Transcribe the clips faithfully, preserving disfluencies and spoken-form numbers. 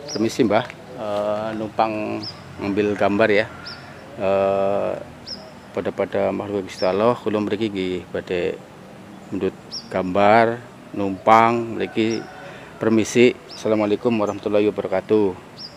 Permisi Mbah, eh, numpang ngambil gambar ya. Eh, pada pada makhluk Gusti Allah kula mriki nggih badhe mundut gambar numpang mriki. Permisi. Assalamualaikum warahmatullahi wabarakatuh.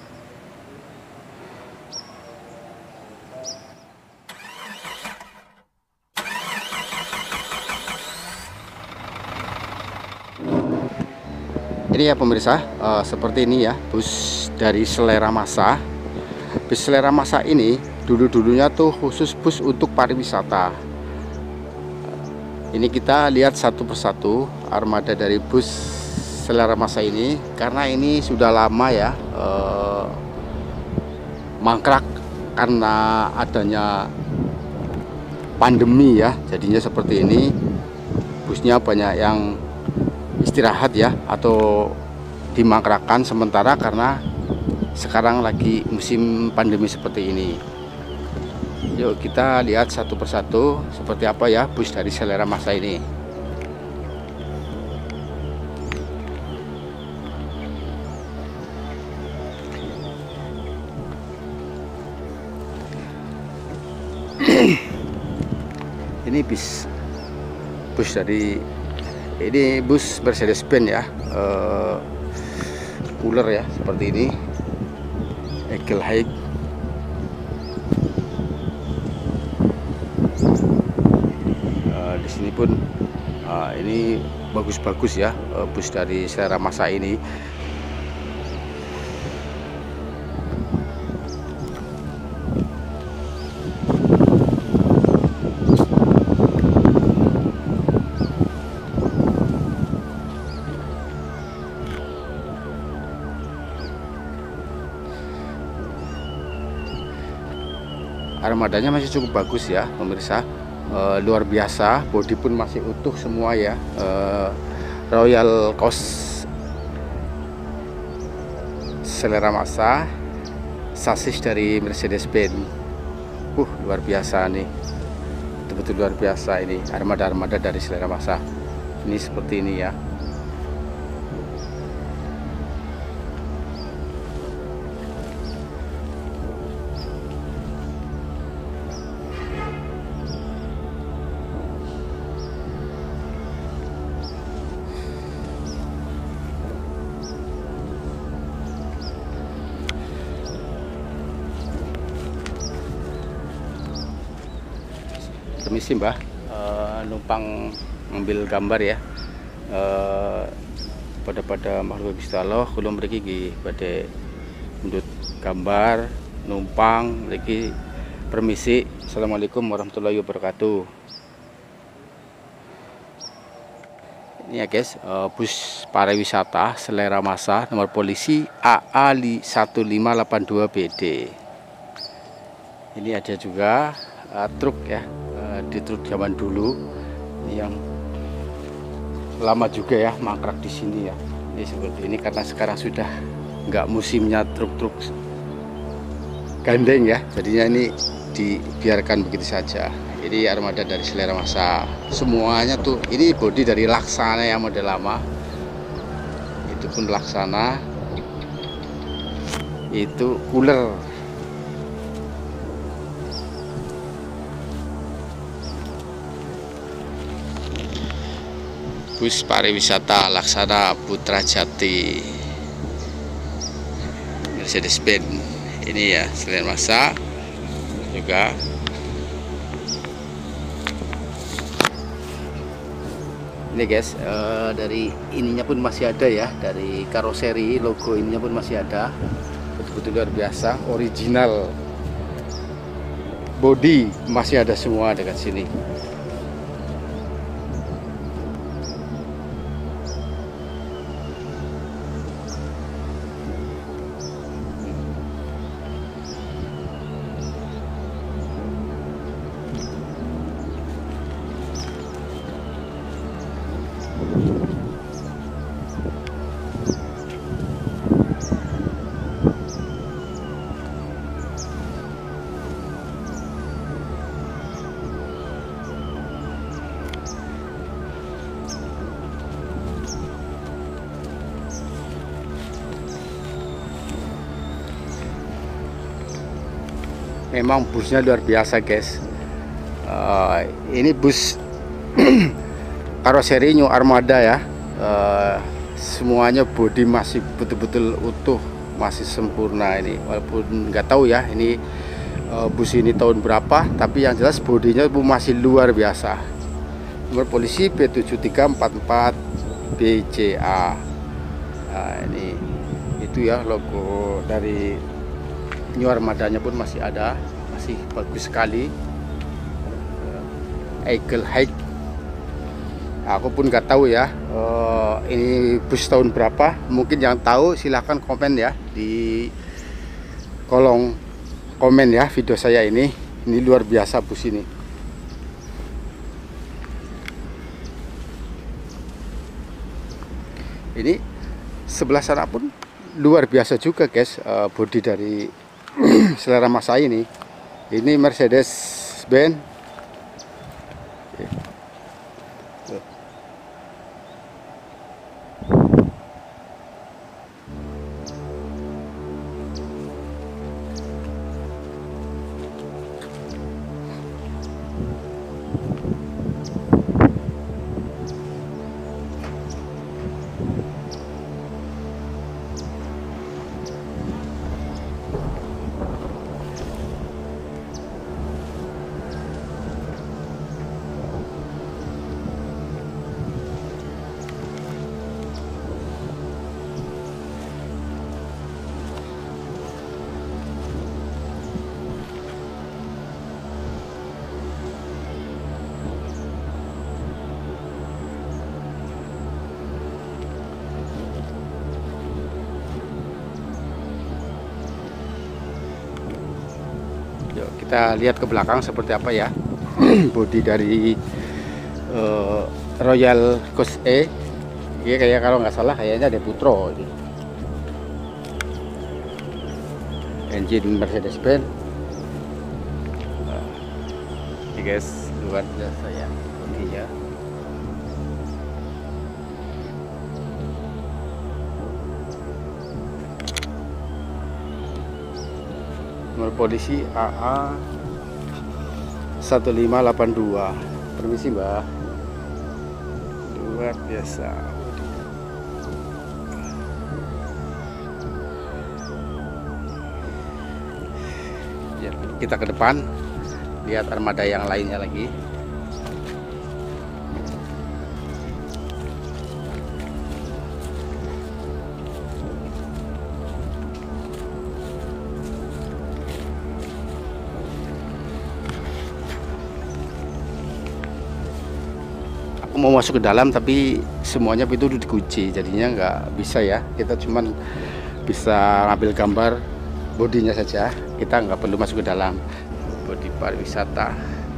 Ini ya pemirsa, uh, seperti ini ya bus dari Selera Masa. Bus Selera Masa ini dulu-dulunya tuh khusus bus untuk pariwisata. Ini kita lihat satu persatu armada dari bus Selera Masa ini, karena ini sudah lama ya uh, mangkrak karena adanya pandemi ya, jadinya seperti ini. Busnya banyak yang istirahat ya atau dimangkrakkan sementara karena sekarang lagi musim pandemi seperti ini. Yuk kita lihat satu persatu seperti apa ya bus dari Selera Masa ini. Ini bis bus dari ini bus Mercedes-Benz ya, uh, cooler ya seperti ini, Eagle High. Uh, di sini pun uh, ini bagus-bagus ya, uh, bus dari Selera Masa ini. Armadanya masih cukup bagus ya pemirsa, e, luar biasa, bodi pun masih utuh semua ya, e, Royal Coast Selera Masa, sasis dari Mercedes-Benz. Uh luar biasa nih, betul-betul luar biasa ini armada-armada dari Selera Masa ini seperti ini ya. Permisi Mbah, uh, numpang ngambil gambar ya. Uh, pada pada makhluk Gusti Allah kula mriki nggih badhe mundut gambar numpang mriki. Permisi. Assalamualaikum warahmatullahi wabarakatuh. Ini ya guys, uh, bus pariwisata Selera Masa nomor polisi A A satu lima delapan dua B D. Ini ada juga uh, truk ya, di truk zaman dulu ini yang lama juga ya mangkrak di sini ya. Ini seperti ini karena sekarang sudah nggak musimnya truk-truk gandeng ya, jadinya ini dibiarkan begitu saja. Ini armada dari Selera Masa semuanya tuh. Ini bodi dari Laksana yang model lama, itu pun Laksana, itu cooler. Bus pariwisata Laksana Putra Jati Mercedes-Benz ini ya, Selera Masa juga. Ini guys, uh, dari ininya pun masih ada ya, dari karoseri logo ininya pun masih ada, betul-betul luar biasa, original body masih ada semua dekat sini. memang busnya luar biasa guys. Uh, ini bus karoseri New Armada ya. Uh, semuanya bodi masih betul-betul utuh, masih sempurna ini. Walaupun nggak tahu ya ini uh, bus ini tahun berapa, tapi yang jelas bodinya masih luar biasa. Nomor polisi B tujuh tiga empat empat B C A. Nah, ini itu ya logo dari New Armadanya pun masih ada, masih bagus sekali. Eagle Height. Aku pun nggak tahu ya uh, ini bus tahun berapa. Mungkin yang tahu silahkan komen ya di kolom komen ya video saya ini. Ini luar biasa bus ini. Ini sebelah sana pun luar biasa juga guys, uh, bodi dari Selera Masa ini. Ini Mercedes Benz. Yuk kita lihat ke belakang seperti apa ya bodi dari uh, Royal Cos E. Ini kayak kalau nggak salah kayaknya ada Putro ini. Engine Mercedes Benz. Nah, ini guys luar biasa ya bodinya. Nomor polisi A A satu lima delapan dua. Permisi Mbak. Luar biasa. Ya, kita ke depan lihat armada yang lainnya lagi. Mau masuk ke dalam tapi semuanya itu udah dikunci, jadinya nggak bisa ya. Kita cuman bisa ngambil gambar bodinya saja, kita nggak perlu masuk ke dalam. Bodi pariwisata.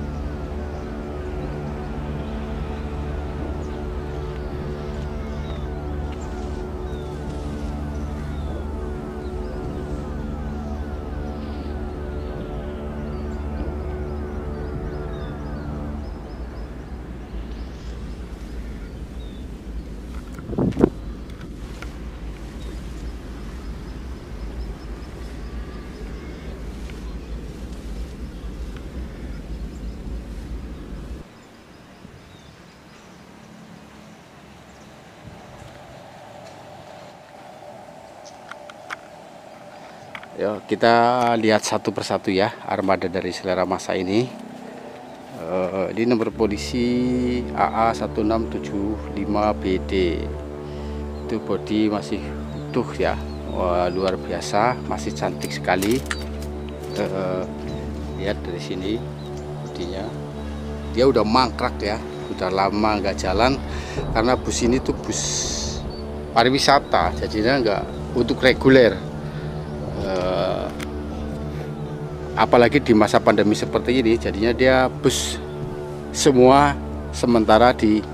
Ya, kita lihat satu persatu ya armada dari Selera Masa ini. Uh, ini nomor polisi A A satu enam tujuh lima B D. Itu bodi masih utuh ya. Wah, luar biasa, masih cantik sekali. Uh, lihat dari sini bodinya. Dia udah mangkrak ya, udah lama nggak jalan karena bus ini tuh bus pariwisata, jadinya nggak untuk reguler. Uh, apalagi di masa pandemi seperti ini, jadinya dia bus semua sementara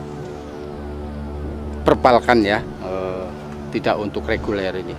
diperpalkan ya, uh, tidak untuk reguler ini.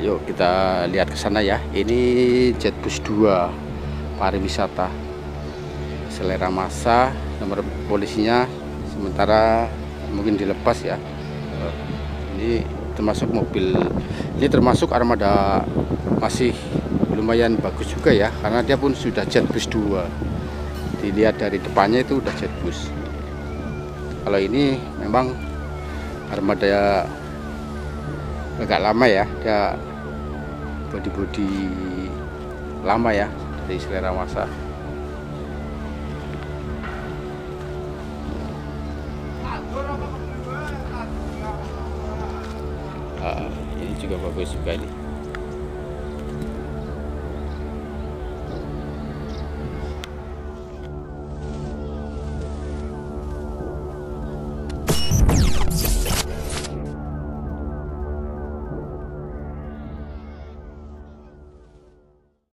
yuk kita lihat ke sana ya. Ini Jetbus dua pariwisata Selera Masa, nomor polisinya sementara mungkin dilepas ya. Ini termasuk mobil, ini termasuk armada masih lumayan bagus juga ya, karena dia pun sudah Jetbus dua. Dilihat dari depannya itu udah Jetbus. Kalau ini memang armada agak lama ya, dia bodi-bodi lama ya dari Selera Masa. Nah, ini juga bagus juga nih.